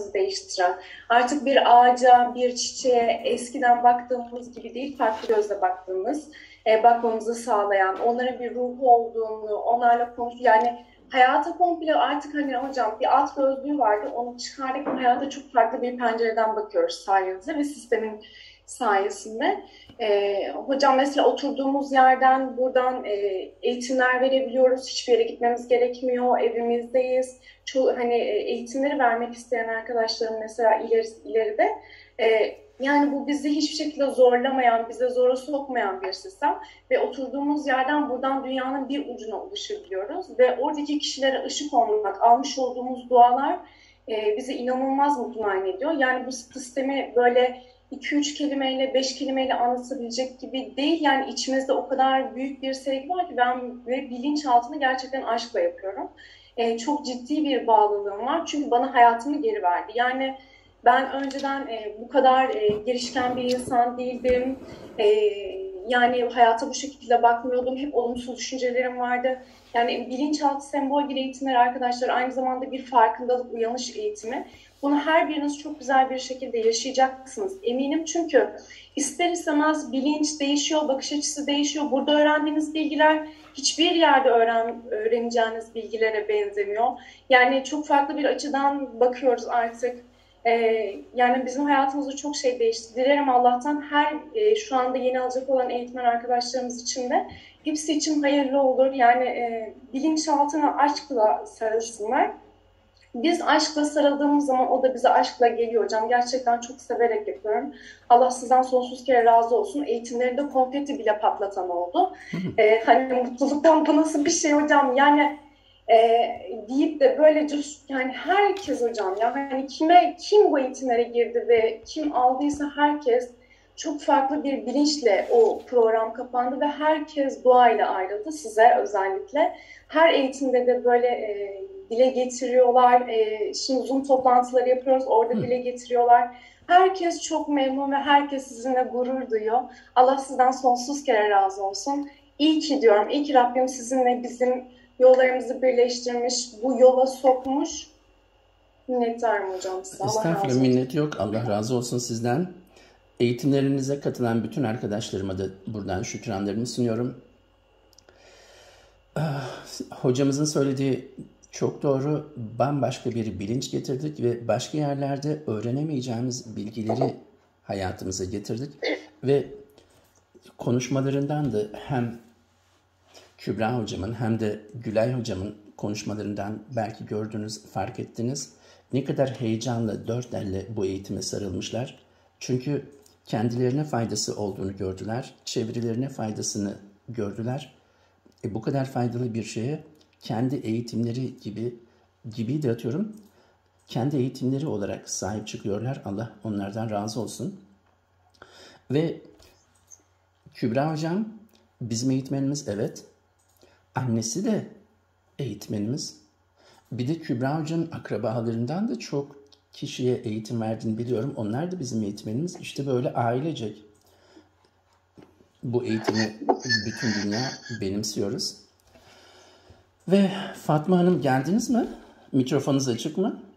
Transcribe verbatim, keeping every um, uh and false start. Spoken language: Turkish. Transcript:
hayatımızı değiştiren, artık bir ağaca, bir çiçeğe eskiden baktığımız gibi değil, farklı gözle baktığımız, e, bakmamızı sağlayan, onların bir ruhu olduğunu, onlarla konuş, yani hayata komple artık hani hocam bir at gözlüğü vardı, onu çıkardık ve hayata çok farklı bir pencereden bakıyoruz sayenizde ve sistemin sayesinde. Ee, hocam mesela oturduğumuz yerden buradan e, eğitimler verebiliyoruz. Hiçbir yere gitmemiz gerekmiyor. Evimizdeyiz. Çoğu, hani e, eğitimleri vermek isteyen arkadaşlarım mesela ileri, ileride e, yani bu bizi hiçbir şekilde zorlamayan, bize zora sokmayan bir sistem ve oturduğumuz yerden buradan dünyanın bir ucuna ulaşabiliyoruz ve oradaki kişilere ışık olmak, almış olduğumuz dualar e, bizi inanılmaz mutmain ediyor. Yani bu sistemi böyle iki üç kelimeyle, beş kelimeyle anlatabilecek gibi değil. Yani içimizde o kadar büyük bir sevgi var ki ben ve bilinçaltını gerçekten aşkla yapıyorum. Ee, çok ciddi bir bağlılığım var. Çünkü bana hayatımı geri verdi. Yani ben önceden e, bu kadar e, girişken bir insan değildim. E, yani hayata bu şekilde bakmıyordum. Hep olumsuz düşüncelerim vardı. Yani bilinçaltı sembol dil eğitimleri arkadaşlar aynı zamanda bir farkındalık, uyanış eğitimi. Bunu her biriniz çok güzel bir şekilde yaşayacaksınız eminim çünkü ister istemez bilinç değişiyor, bakış açısı değişiyor. Burada öğrendiğiniz bilgiler hiçbir yerde öğren, öğreneceğiniz bilgilere benzemiyor. Yani çok farklı bir açıdan bakıyoruz artık. Ee, yani bizim hayatımızda çok şey değişti. Dilerim Allah'tan her e, şu anda yeni alacak olan eğitmen arkadaşlarımız için de hepsi için hayırlı olur. Yani e, bilinçaltına aşkla sarılsınlar. Biz aşkla sarıldığımız zaman o da bize aşkla geliyor hocam. Gerçekten çok severek yapıyorum. Allah sizden sonsuz kere razı olsun. Eğitimlerinde konfeti bile patlatan oldu. Ee, hani mutluluktan bu nasıl bir şey hocam? Yani e, deyip de böylece yani herkes hocam ya hani kime kim bu eğitimlere girdi ve kim aldıysa herkes çok farklı bir bilinçle o program kapandı ve herkes duayla ayrıldı size özellikle. Her eğitimde de böyle e, dile getiriyorlar. E, şimdi Zoom toplantıları yapıyoruz. Orada Hı. dile getiriyorlar. Herkes çok memnun ve herkes sizinle gurur duyuyor. Allah sizden sonsuz kere razı olsun. İyi ki diyorum. İyi ki Rabbim sizinle bizim yollarımızı birleştirmiş, bu yola sokmuş. Minnettarım hocam size. Estağfurullah, minnet yok. Allah razı olsun sizden. Eğitimlerinize katılan bütün arkadaşlarıma da buradan şükranlarımı sunuyorum. Hocamızın söylediği çok doğru. Bambaşka bir bilinç getirdik ve başka yerlerde öğrenemeyeceğimiz bilgileri hayatımıza getirdik. Ve konuşmalarından da hem Kübra hocamın hem de Gülay hocamın konuşmalarından belki gördünüz, fark ettiniz. Ne kadar heyecanla, dört elle bu eğitime sarılmışlar. Çünkü kendilerine faydası olduğunu gördüler, çevrelerine faydasını gördüler. E, bu kadar faydalı bir şeye kendi eğitimleri gibi, gibi de atıyorum, kendi eğitimleri olarak sahip çıkıyorlar. Allah onlardan razı olsun. Ve Kübra hocam bizim eğitmenimiz, evet. Annesi de eğitmenimiz. Bir de Kübra hocanın akrabalarından da çok kişiye eğitim verdiğini biliyorum. Onlar da bizim eğitmenimiz. İşte böyle ailecek bu eğitimi bütün dünya benimsiyoruz. Ve Fatma Hanım, geldiniz mi? Mikrofonunuz açık mı?